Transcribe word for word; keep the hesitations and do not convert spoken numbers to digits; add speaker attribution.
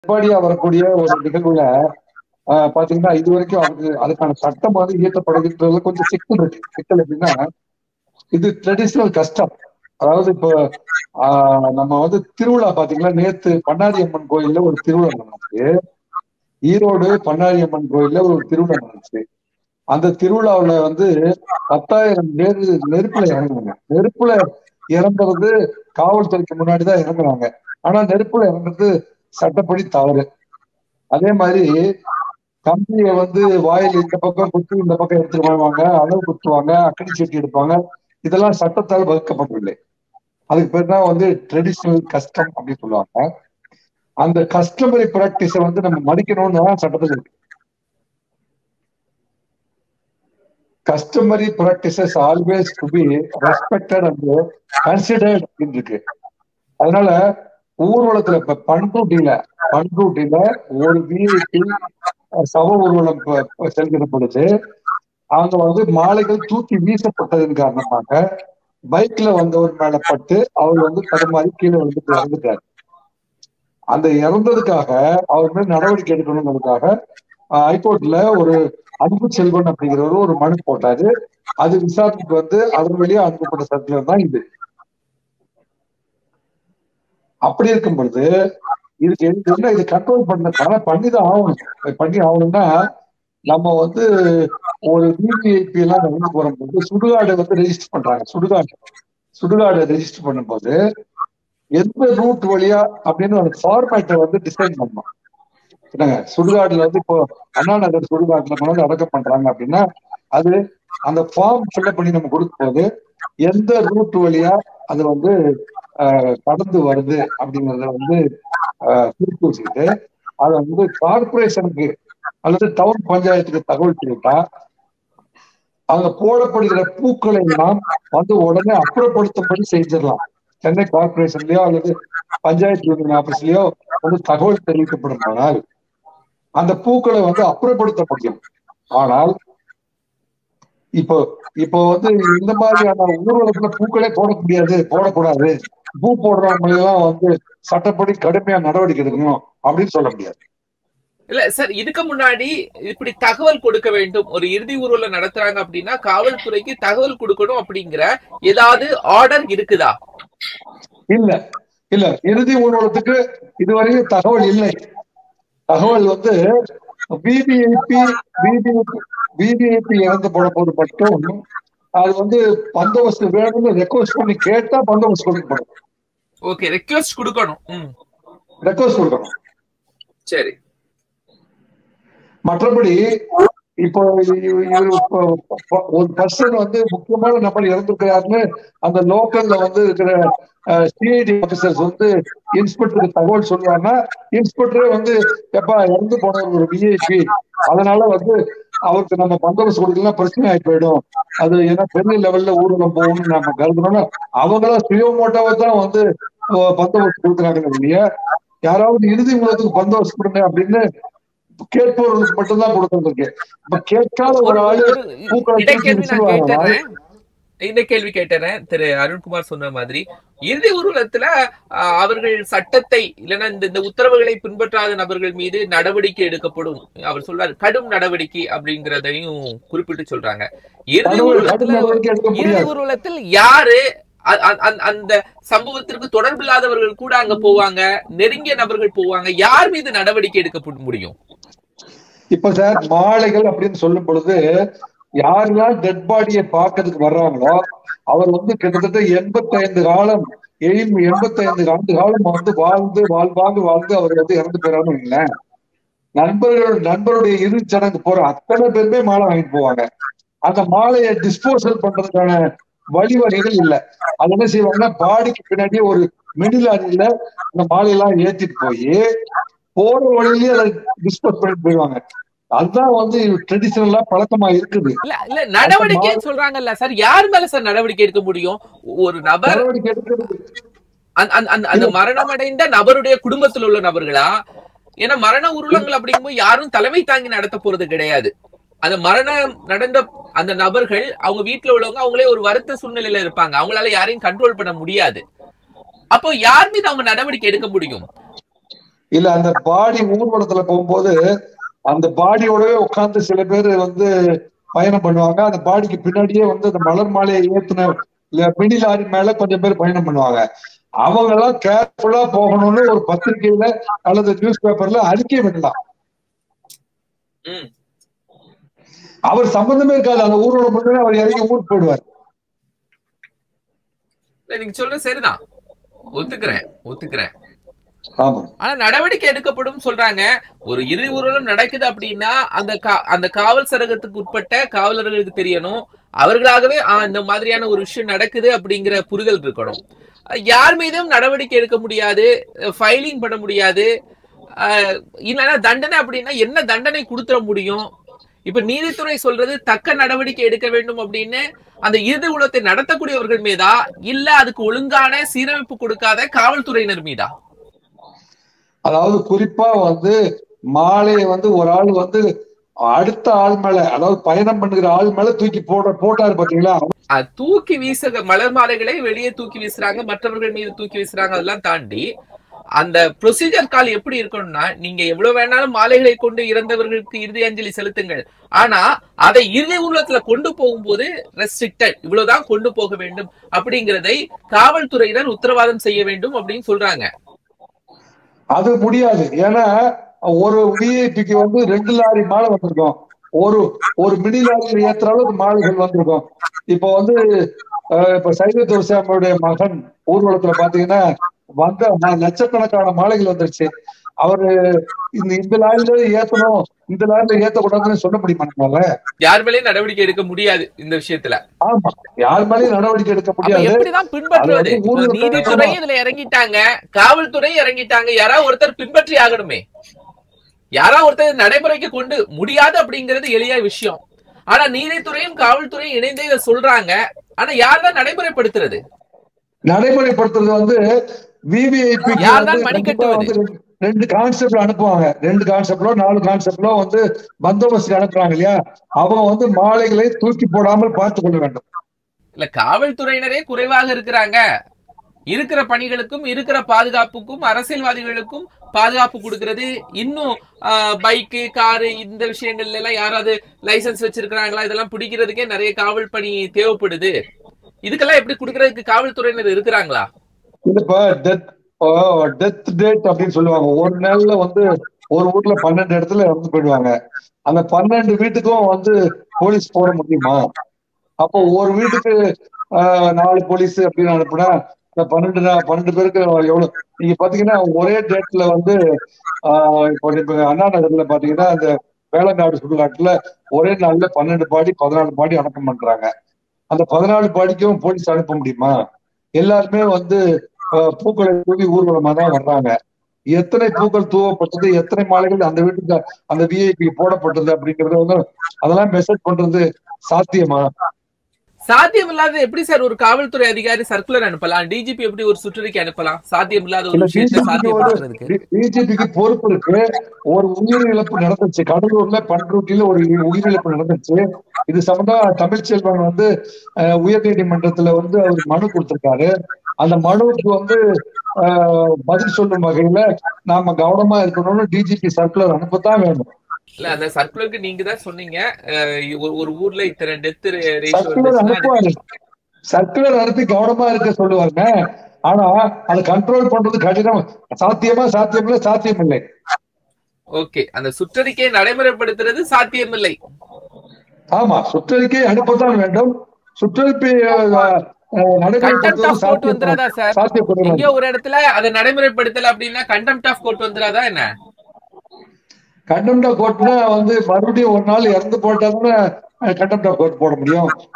Speaker 1: பாடியா வரக்கூடிய ஒரு நிகழ்வுல ஆஹ் பாத்தீங்கன்னா இது வரைக்கும் அதுக்கு அதுக்கான சட்டம் வந்து இயற்றப்படுகின்றது கொஞ்சம் சிக்கல் இருக்கு. சிக்கல் எப்படின்னா, இது ட்ரெடிஷனல் கஸ்டம். அதாவது இப்போ ஆஹ் நம்ம வந்து திருவிழா பாத்தீங்கன்னா, நேத்து பண்ணாரி அம்மன் கோயில்ல ஒரு திருவிழா நடந்துச்சு. ஈரோடு பண்ணாரி அம்மன் கோயில்ல ஒரு திருவிழா நடந்துச்சு. அந்த திருவிழாவுல வந்து பத்தாயிரம் பேர் நெருப்புல இறங்குனாங்க. நெருப்புல இறங்குறது காவல்துறைக்கு முன்னாடிதான் இறங்குறாங்க. ஆனா நெருப்புல இறங்குறது சட்டப்படி தவறு. அதே மாதிரி கம்பியை வந்து வாயில் இந்த பக்கம் குத்தி இந்த பக்கம் எடுத்துட்டு வருவாங்க, அளவு குத்துவாங்க, அக்கடி சீட்டி எடுப்பாங்க. இதெல்லாம் சட்டத்தால் வகுக்கப்படவில்லை. அதுக்கு பேர் தான் வந்து ட்ரெடிஷனல் கஸ்டம் அப்படின்னு சொல்லுவாங்க. அந்த கஸ்டமரி பிராக்டிஸை வந்து நம்ம மதிக்கணும்னு தான் சட்டத்தில் இருக்கு. Customary practices always to be respected and considered அப்படின்னு இருக்கு. அதனால ஊர்வலத்துல இப்ப பண்ருட்டியில பண்ருட்டியில ஒரு விஐபி சவ ஊர்வலம் செல்கிற பொழுது அவங்க வந்து மாலைகள் தூக்கி வீசப்பட்டதன் காரணமாக பைக்ல வந்தவர் மேல பட்டு அவர் வந்து தடுமாறி கீழே வந்து இறந்துட்டார். அந்த இறந்ததுக்காக அவர் மேல் நடவடிக்கை எடுக்கணுங்கிறதுக்காக ஹைகோர்ட்ல ஒரு அன்பு செல்வன் அப்படிங்கிறவர் ஒரு மனு போட்டாரு. அது விசாரணைக்கு வந்து அதன் வழியா அனுப்பப்பட்ட சர்க்குலர் தான் இது. அப்படி இருக்கும் பொழுது இதுக்கு என்ன, இது கண்ட்ரோல் பண்ண பண்ணிதான் ஆகணும். பண்ணி ஆகணும்னா நம்ம வந்து ஒரு விவிஐபி எல்லாம் நடந்து வரும்போது சுடுகாடு வந்து ரெஜிஸ்டர் பண்றாங்க. சுடுகாடு சுடுகாடு ரெஜிஸ்டர் பண்ணும்போது எந்த ரூட் வழியா அப்படின்னு ஒரு ஃபார்மேட்டை வந்து டிசைன் பண்ணணும். என்னங்க, சுடுகாடுல வந்து இப்போ அண்ணா நகர் சுடுகாட்டுல கொண்டு அடக்கம் பண்றாங்க அப்படின்னா அது அந்த ஃபார்ம் ஃபில்அப் பண்ணி நம்ம கொடுக்கும் போது எந்த ரூட் வழியா அது வந்து கடந்து வருது அப்படிங்கறத வந்து குறிப்பு வச்சுக்கிட்டு அதை வந்து கார்பரேஷனுக்கு அல்லது டவுன் பஞ்சாயத்துக்கு தகவல் தெரிவித்தா அங்க போடப்படுகிற பூக்களை எல்லாம் வந்து உடனே அப்புறப்படுத்தும்படி செஞ்சிடலாம். சென்னை கார்பரேஷன்லயோ அல்லது பஞ்சாயத்து யூனியன் ஆபீஸ்லயோ வந்து தகவல் தெரிவிக்கப்படுமானால் அந்த பூக்களை வந்து அப்புறப்படுத்த முடியும். ஆனால் இப்போ இப்போ வந்து இந்த மாதிரியான ஊர்வலத்துல பூக்களே போட முடியாது, போடக்கூடாது, பூ போடுறவங்க எல்லாம் வந்து சட்டப்படி கடுமையா நடவடிக்கை எடுக்கணும் அப்படின்னு சொல்ல முடியாது.
Speaker 2: இல்ல சார், இதுக்கு முன்னாடி இப்படி தகவல் கொடுக்க வேண்டும், ஒரு இறுதி ஊர்வலம் நடத்துறாங்க அப்படின்னா காவல்துறைக்கு தகவல் கொடுக்கணும் அப்படிங்கிற ஏதாவது ஆர்டர் இருக்குதா?
Speaker 1: இல்ல இல்ல இறுதி ஊர்வலத்துக்கு இதுவரையும் தகவல் இல்லை. தகவல் வந்து விவிஐபி விவிஐபி இறந்து போன போது மட்டும் அது வந்து பந்தோபஸ்து வேணும்னு ரெக்வஸ்ட் பண்ணி கேட்டா பந்தோபஸ்து கொடுக்கப்படும்.
Speaker 2: ஓகே, ரெக்வஸ்ட் கொடுக்கணும்.
Speaker 1: ரெக்வஸ்ட் கொடுக்கணும்.
Speaker 2: சரி.
Speaker 1: மற்றபடி இப்போ ஒரு பர்சன் வந்து முக்கியமான நபர் இறந்திருக்கிறாருன்னு அந்த லோக்கல்ல வந்து இருக்கிற சிஐடி ஆபீசர்ஸ் வந்து இன்ஸ்பெக்டருக்கு தகவல் சொல்லுவாங்கன்னா இன்ஸ்பெக்டரே வந்து எப்பா இறந்து போனவர் ஒரு விஐபி, அதனால வந்து அவருக்கு நம்ம பந்தோபஸ்து கொடுக்கலாம் பிரச்சனை ஆகி போயிடும், அது ஏன்னா பெரிய லெவல்ல ஊர்வலம் போகணும்னு நம்ம கருதுனோம்னா அவங்களா சுயமோட்டாவை தான் வந்து பந்தோபஸ்து கொடுக்குறாங்க இல்லையா. யாராவது இறுதி ஊர்வலத்துக்கு பந்தோபஸ்து கொடுங்க அப்படின்னு கேட்பவர்களுக்கு மட்டும்தான் கொடுக்கறதுக்கு. இப்ப கேட்காத ஒரு ஆளு
Speaker 2: இந்த கேள்வி கேட்டேன் திரு அருண்குமார் சொன்ன மாதிரி, இறுதி ஊர்வலத்துல அவர்கள் சட்டத்தை இல்லைன்னா இந்த உத்தரவுகளை பின்பற்றாத நபர்கள் மீது நடவடிக்கை எடுக்கப்படும் அவர் சொல்றாரு, கடும் நடவடிக்கை அப்படிங்கிறதையும் குறிப்பிட்டு சொல்றாங்க. இறுதி ஊர்வலத்துல இறுதி ஊர்வலத்தில் யாரு அந்த சம்பவத்திற்கு தொடர்பில்லாதவர்கள் கூட அங்க போவாங்க, நெருங்கிய நபர்கள் போவாங்க, யார் மீது நடவடிக்கை எடுக்கப்பட முடியும்?
Speaker 1: இப்ப சார் மாலைகள் அப்படின்னு சொல்லும் பொழுது யாரெல்லாம் டெட் பாடியை பார்க்கறதுக்கு வர்றாங்களோ அவர் வந்து கிட்டத்தட்ட எண்பத்தி ஐந்து காலம் எண்பத்தி ஐந்து ஆண்டு காலம் வந்து வாழ்ந்து வாழ்வாங்க வாழ்ந்து அவர் வந்து இறந்து போயிறான்னு இல்ல. நண்பர்கள் நண்பருடைய இறுதி சடங்கு போற அத்தனை பேருமே மாலை வாங்கிட்டு போவாங்க. அந்த மாலையை டிஸ்போசல் பண்றதுக்கான வழிவகைகள் இல்லை. அது என்ன செய்வாங்கன்னா பாடிக்கு பின்னாடியே ஒரு மிடிலாரியில அந்த மாலையெல்லாம் ஏற்றிட்டு போய் போற வழியிலேயே அதை டிஸ்போஸ் பண்ணிட்டு போயிடுவாங்க. அதுதான் வந்து ட்ரெடிஷனலா பழக்கமா இருக்குது.
Speaker 2: இல்ல இல்ல நடவடிக்கை சொல்றாங்கல்ல சார், யார் மேல சார் நடவடிக்கை எடுக்க முடியும்? ஒரு நபர் அந்த மரணம் அடைந்த நபருடைய குடும்பத்தில் உள்ள நபர்களா? ஏன்னா மரண ஊர்வலங்கள் அப்படிங்கும்போது யாரும் தலைமை தாங்கி நடத்த போறது கிடையாது. அந்த மரணம் நடந்த அந்த நபர்கள் அவங்க வீட்டுல உள்ளவங்க அவங்களே ஒரு வருத்த சூழ்நிலையில இருப்பாங்க, அவங்களால யாரையும் கண்ட்ரோல் பண்ண முடியாது. அப்போ யார் மீது அவங்க நடவடிக்கை எடுக்க முடியும்?
Speaker 1: இல்ல அந்த பாடி ஊர்வலத்துல போகும்போது அந்த பாடியோடவே உட்கார்ந்து சில பேர் வந்து பயணம் பண்ணுவாங்க. அந்த பாடிக்கு பின்னாடியே வந்து அந்த மலர் மாலையை ஏத்துன இல்ல மினி லாரி மேல கொஞ்சம் பேர் பயணம் பண்ணுவாங்க. அவங்க எல்லாம் கேர்ஃபுல்லா போகணும்னு ஒரு பத்திரிகையில அல்லது நியூஸ் பேப்பர்ல அறிக்கை விடலாம். அவர் சம்பந்தமே இருக்காது. அந்த ஊர்வலம் முன்னே அவர் இறங்கி ஊருக்கு போயிடுவார்.
Speaker 2: நீங்க சொல்றது சரிதான், ஒத்துக்கிறேன் ஒத்துக்கிறேன்.
Speaker 1: ஆமா.
Speaker 2: ஆனா நடவடிக்கை எடுக்கப்படும் சொல்றாங்க. ஒரு இறுதி ஊர்வலம் நடக்குது அப்படின்னா அந்த அந்த காவல் சரகத்துக்கு உட்பட்ட காவலர்களுக்கு தெரியணும், அவர்களாகவே இந்த மாதிரியான ஒரு விஷயம் நடக்குது அப்படிங்கிற புரிதல் இருக்கணும். யார் மீதும் நடவடிக்கை எடுக்க முடியாது, ஃபைலிங் பண்ண முடியாது. இல்லைன்னா தண்டனை அப்படின்னா என்ன தண்டனை கொடுத்துட முடியும்? இப்ப நீதித்துறை சொல்றது தக்க நடவடிக்கை எடுக்க வேண்டும் அப்படின்னு அந்த இறுதி ஊர்வலத்தை நடத்தக்கூடியவர்கள் மீதா, இல்ல அதுக்கு ஒழுங்கான சீரமைப்பு கொடுக்காத காவல்துறையினர் மீதா?
Speaker 1: அதாவது குறிப்பா வந்து மாலையை வந்து ஒரு ஆள் வந்து அடுத்த ஆள் மேல, அதாவது பயணம் பண்ணுகிற ஆள் மேல தூக்கி போட போட்டாரு பாத்தீங்களா?
Speaker 2: தூக்கி வீச மலர் மாலைகளை வெளியே தூக்கி வீசுறாங்க, மற்றவர்கள் மீது தூக்கி வீசுறாங்க. அதெல்லாம் தாண்டி அந்த ப்ரொசீஜர் கால் எப்படி இருக்கணும்னா, நீங்க எவ்வளவு வேணாலும் மாலைகளை கொண்டு இறந்தவர்களுக்கு இறுதி அஞ்சலி செலுத்துங்கள், ஆனா அதை இறுதி ஊர்வலத்துல கொண்டு போகும்போது ரெஸ்ட்ரிக்டட், இவ்வளவுதான் கொண்டு போக வேண்டும் அப்படிங்கிறதை காவல்துறையினர் உத்தரவாதம் செய்ய வேண்டும் அப்படின்னு சொல்றாங்க.
Speaker 1: அது முடியாது. ஏன்னா ஒரு விஐபிக்கு வந்து ரெண்டு லாரி மாலை வந்திருக்கும், ஒரு ஒரு மினி லாரியில் ஏத்துற அளவுக்கு மாலைகள் வந்திருக்கும். இப்ப வந்து இப்ப சைவ துரைசாமியுடைய மகன் ஊர்வலத்துல பாத்தீங்கன்னா வந்த லட்சக்கணக்கான மாலைகள் வந்துருச்சு. அவரு இந்த இந்த லாரில ஏத்தணும், இந்த லாரில ஏத்தக்கூடாதுன்னு சொல்ல முடியுமா?
Speaker 2: யார் மேலேயும் நடவடிக்கை எடுக்க முடியாது இந்த விஷயத்துல.
Speaker 1: ஆமா, யார் மேலேயும் நடவடிக்கை எடுக்க முடியாது.
Speaker 2: எப்படிதான் பின்பற்றுவது? நீதித்துறை இதுல இறங்கிட்டாங்க, காவல்துறை இறங்கிட்டாங்க, யாராவது ஒருத்தர் பின்பற்றி ஆகணுமே. யாராவது ஒருத்தர் நடைமுறைக்கு கொண்டு முடியாது அப்படிங்கிறது எளிய விஷயம். ஆனா நீதித்துறையும் காவல்துறையும் இணைந்தே இதை சொல்றாங்க. ஆனா யார் தான் நடைமுறைப்படுத்துறது?
Speaker 1: நடைமுறைப்படுத்துறது வந்து விவிஐபி ரெண்டு கான்செப்ட் அனுப்புவாங்க. ரெண்டு கான்செப்ட்லோ நாலு கான்செப்ட்லோ வந்து பந்தோபஸ்து அனுப்புறாங்க இல்லையா? அவங்க வந்து மாலைகளை தூக்கி போடாமல் பார்த்துக் கொள்ள வேண்டும்.
Speaker 2: இல்ல, காவல்துறையினரே குறைவாக இருக்கிறாங்க. இருக்கிற பணிகளுக்கும் இருக்கிற பாதுகாப்புக்கும் அரசியல்வாதிகளுக்கும் பாதுகாப்பு கொடுக்கிறது. இன்னும் பைக்கு காரு இந்த விஷயங்கள்ல எல்லாம் யாராவது லைசன்ஸ் வச்சிருக்கிறாங்களா, இதெல்லாம் பிடிக்கிறதுக்கே நிறைய காவல் பணி தேவைப்படுது. இதுக்கெல்லாம் எப்படி கொடுக்கறதுக்கு காவல்துறையினர் இருக்கிறாங்களா?
Speaker 1: இப்ப டெத் டெத் டேட் அப்படின்னு சொல்லுவாங்க. ஒரு நாள்ல வந்து ஒரு ஊர்ல பன்னெண்டு இடத்துல இறந்து போயிடுவாங்க. அந்த பன்னெண்டு வீட்டுக்கும் வந்து போலீஸ் போட முடியுமா? அப்போ ஒரு வீட்டுக்கு ஆஹ் நாலு போலீஸ் அப்படின்னு அனுப்புனா பன்னெண்டு பன்னெண்டு பேருக்கு எவ்வளவு? நீங்க பாத்தீங்கன்னா ஒரே டேட்ல வந்து ஆஹ் இப்போ இப்ப அண்ணா நகர்ல பாத்தீங்கன்னா அந்த வேளங்காடு சுடுகாட்டுல ஒரே நாள்ல பன்னெண்டு பாடி பதினாலு பாடி அடக்கம் பண்றாங்க. அந்த பதினாலு பாடிக்கும் போலீஸ் அனுப்ப முடியுமா? எல்லாருமே வந்து பூக்களை தூவி ஊர்வலமா தான் வர்றாங்க. எத்தனை பூக்கள் தூவப்பட்டது, எத்தனை மாலைகள் அந்த வீட்டுக்கு அந்த விஐபி போடப்பட்டது அப்படிங்கறது வந்து அதெல்லாம் மெசேஜ் பண்றது சாத்தியமா?
Speaker 2: சாத்தியம் இல்லாத எப்படி சார் ஒரு காவல்துறை அதிகாரி சர்க்குலர் அனுப்பலாம்? டிஜிபி எப்படி ஒரு சுற்றறிக்கை அனுப்பலாம்? சாத்தியம் இல்லாத ஒரு விஷயத்தை சாத்தியப்படுத்துறதுக்கு
Speaker 1: டிஜிபிக்கு பொறுப்பு இருக்கு. ஒரு உயிரிழப்பு நடந்துச்சு கடலூர்ல, பண்ருட்டியில ஒரு உயிரிழப்பு நடந்துச்சு. இது சம்பந்தமா தமிழ்ச்செல்வன் வந்து உயர் நீதிமன்றத்துல வந்து அவர் மனு கொடுத்திருக்காரு. அந்த மனுவுக்கு வந்து பதில் சொல்லும் வகையில நாம கவனமா இருக்கணும்னு டிஜிபி சர்க்குலர் அனுப்பத்தான் வேணும்.
Speaker 2: இல்ல, அந்த சர்க்குலருக்கு நீங்க தான் சொன்னீங்க ஒரு ஊர்ல இத்தனை டெத்
Speaker 1: சர்க்குலர் அனுப்புவாரு. சர்க்குலர் அனுப்பி கவனமா இருக்க சொல்லுவாங்க. ஆனா அதை கண்ட்ரோல் பண்றது கடினம். சாத்தியமா? சாத்தியமில்லை, சாத்தியம் இல்லை.
Speaker 2: ஓகே, அந்த சுற்றறிக்கையை நடைமுறைப்படுத்துறது சாத்தியமில்லை.
Speaker 1: ஆமா, சுற்றறிக்கை அனுப்பத்தான் வேண்டும். சுற்றறிக்கை
Speaker 2: இங்க ஒரு இடத்துல அதை நடைமுறைப்படுத்தல அப்படின்னா கண்டெம்ட் ஆஃப் கோர்ட் வந்துடாதா என்ன?
Speaker 1: கண்டெம்ட் ஆஃப் கோர்ட்னா வந்து மறுபடியும் ஒரு நாள் இறந்து போட்டாங்கன்னா கண்டெம்ட் ஆஃப் கோர்ட் போட முடியும்.